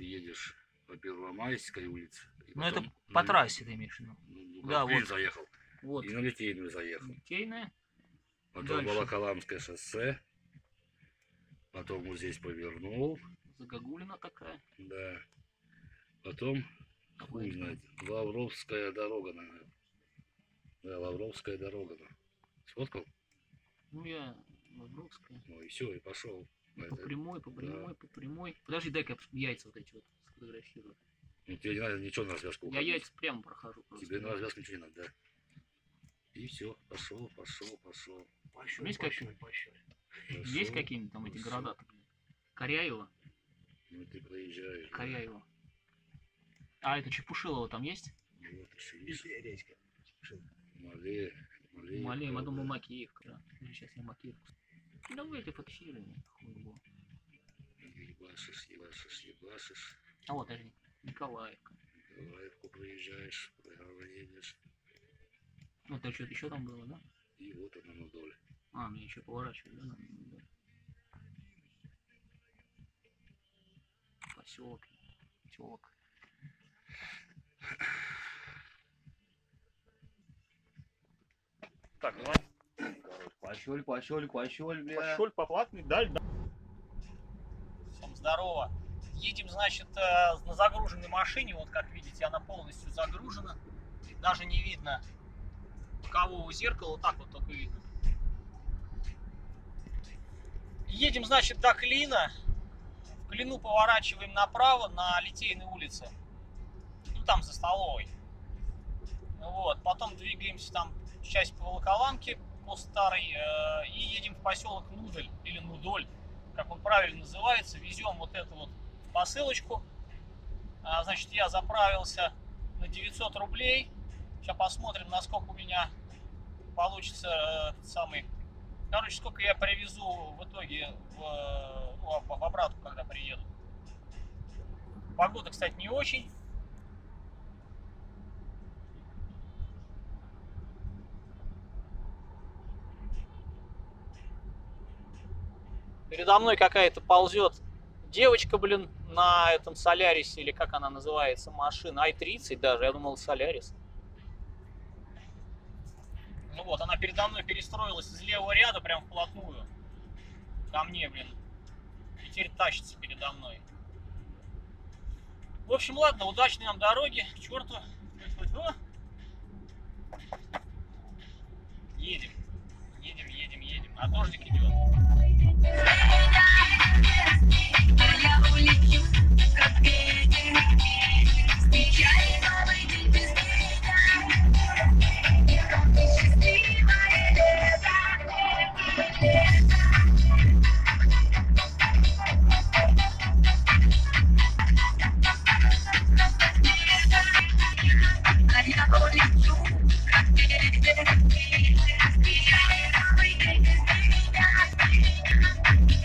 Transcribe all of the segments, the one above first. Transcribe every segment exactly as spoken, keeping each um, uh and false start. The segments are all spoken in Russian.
ты едешь по Первомайской улице. Ну это по трассе ты имеешь в виду? Ну, да, вот. заехал. Вот. И на Литейную заехал. Литейная. Потом Волоколамское шоссе. Потом вот здесь повернул. Загогулина такая. Да. Потом, хуй знает, Лавровская дорога, наверное. Да, Лавровская дорога. Сфоткал? Ну я Лавровская. Ну и все, и пошел. И по прямой, по прямой, да. по прямой. Подожди, дай-ка яйца вот эти вот сфотографирую. Ну тебе не надо ничего на развязку уходить. Я яйца прямо прохожу. Просто. Тебе на развязку ничего не надо, да. И все, пошел, пошел, пошел. Пошел, есть какие-нибудь Есть какие-нибудь там эти города? Коряево? Ну ты проезжаешь. Коряево. Да. А это Чепушилово там есть? Вот еще есть. Речка. Малея. Малея. Малея, я думал Макеевка. Да. Сейчас я Макеевку. Ну давай эти фотографируем. Ебашишь, ебашишь, ебашишь. А вот, подожди. Николаевка. Николаевку проезжаешь, прямо едешь. Ну, это что-то еще там было, да? И вот она на доле. А, мне еще поворачивать, да? Надо. Поселок. Поселок. Так, давай. Пошёль, пошёль, пошёль, бля. Пошёль по платной, даль, да. Всем здорово. Едем, значит, на загруженной машине. Вот, как видите, она полностью загружена. Даже не видно бокового зеркала. Вот так вот только видно. Едем, значит, до Клина. В Клину поворачиваем направо на Литейной улице. Ну, там за столовой. Вот. Потом двигаемся там часть по Волоколамке, по старой, э, и едем в поселок Нудоль, или Нудоль, как он правильно называется. Везем вот эту вот посылочку. А, значит, я заправился на девятьсот рублей. Сейчас посмотрим, насколько у меня получится э, самый... Короче, сколько я привезу в итоге в, ну, в обратку, когда приеду. Погода, кстати, не очень. Передо мной какая-то ползет девочка, блин, на этом Солярисе, или как она называется, машина, ай тридцать даже, я думал, Солярис. Ну вот, она передо мной перестроилась из левого ряда прям вплотную ко мне, блин. И теперь тащится передо мной. В общем, ладно, удачной нам дороги, к черту. Едем, едем, едем, едем, а дождик идет. Я улечу, как ветер, встречай новый день без меня. Счастливое лето, а я улечу, как ветер, встречай новый день без меня.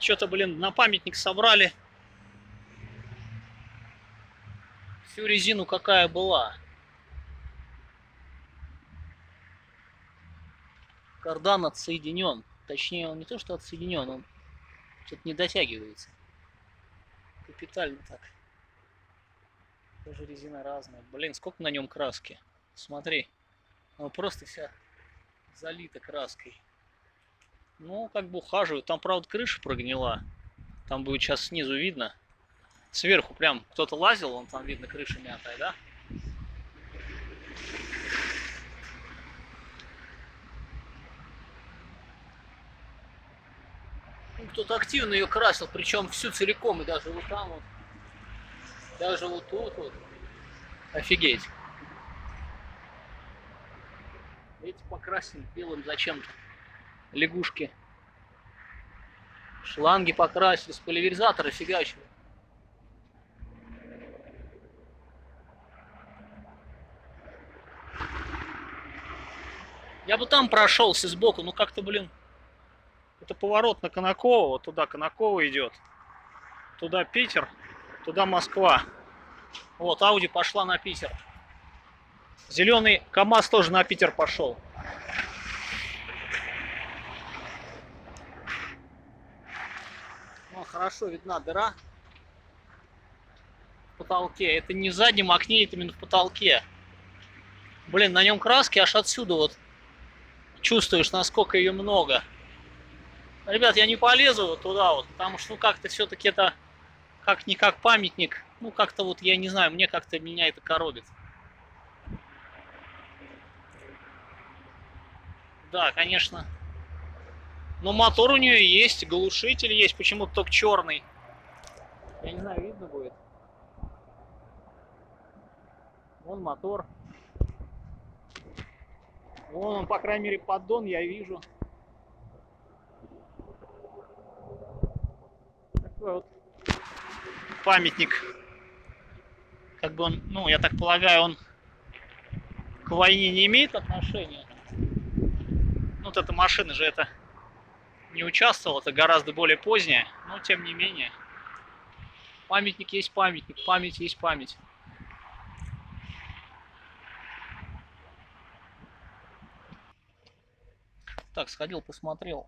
Что-то, блин, на памятник собрали всю резину, какая была. Кардан отсоединен. Точнее, он не то, что отсоединен, он что-то не дотягивается. Капитально так. Тоже резина разная. Блин, сколько на нем краски. Смотри. Он просто вся залита краской. Ну, как бы ухаживают. Там, правда, крыша прогнила. Там будет сейчас снизу видно. Сверху прям кто-то лазил, он там видно, крыша мятая, да? Кто-то активно ее красил, причем всю целиком, и даже вот там вот, даже вот тут вот. Офигеть. Эти покрасили белым зачем-то. Лягушки. Шланги покрасили, с пульверизатора фигачили. Я бы там прошелся сбоку, ну как-то, блин. Это поворот на Конаково, вот туда Конаково идет. Туда Питер, туда Москва. Вот, Ауди пошла на Питер. Зеленый КамАЗ тоже на Питер пошел. Ну, хорошо видна дыра в потолке. Это не в заднем окне, это именно в потолке. Блин, на нем краски аж отсюда вот. Чувствуешь, насколько ее много. Ребят, я не полезу туда вот, потому что ну как-то все-таки это как-никак памятник. Ну как-то вот, я не знаю, мне как-то меня это коробит. Да, конечно. Но мотор у нее есть, глушитель есть, почему-то только черный. Я не знаю, видно будет. Вон мотор. Вон он, по крайней мере, поддон я вижу. Такой вот памятник. Как бы он, ну, я так полагаю, он к войне не имеет отношения. Ну, вот эта машина же это не участвовала, это гораздо более поздняя, но тем не менее. Памятник есть памятник, память есть память. Так, сходил, посмотрел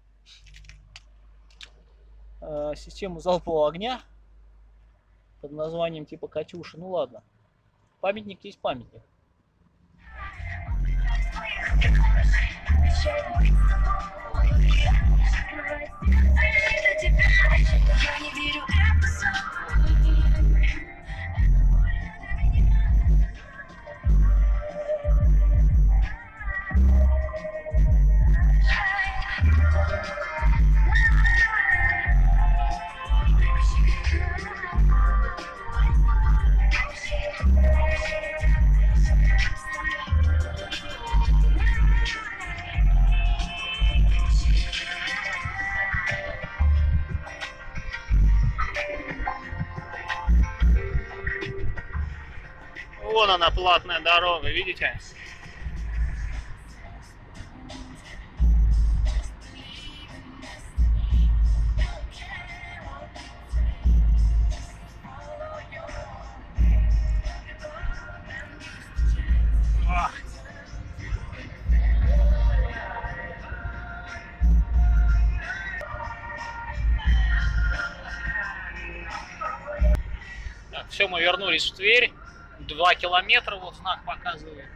э, систему залпового огня под названием типа Катюша. Ну ладно, памятник есть памятник. Вон она, платная дорога, видите? Ах. Так, все, мы вернулись в Тверь. Два километра, вот знак показывает.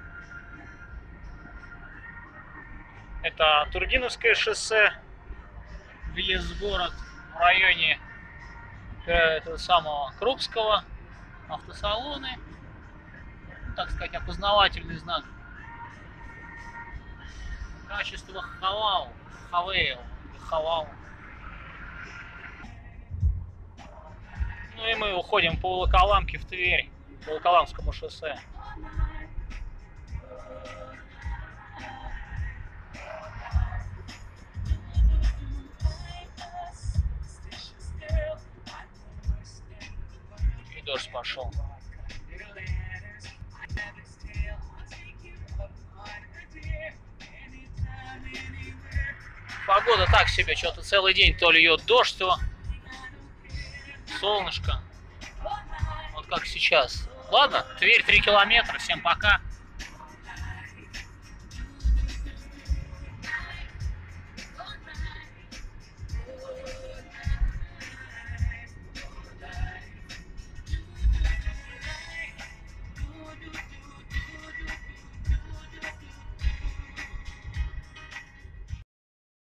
Это Тургиновское шоссе, въезд в город в районе этого самого Крупского, автосалоны, так сказать, опознавательный знак. Качество Хавау, Хавейл, Хавау. Ну и мы уходим по Волоколамке в Тверь. По Волоколамскому шоссе. И дождь пошел. Погода так себе, что-то целый день то льет дождь, то солнышко. Вот как сейчас. Ладно, Тверь три километра. Всем пока.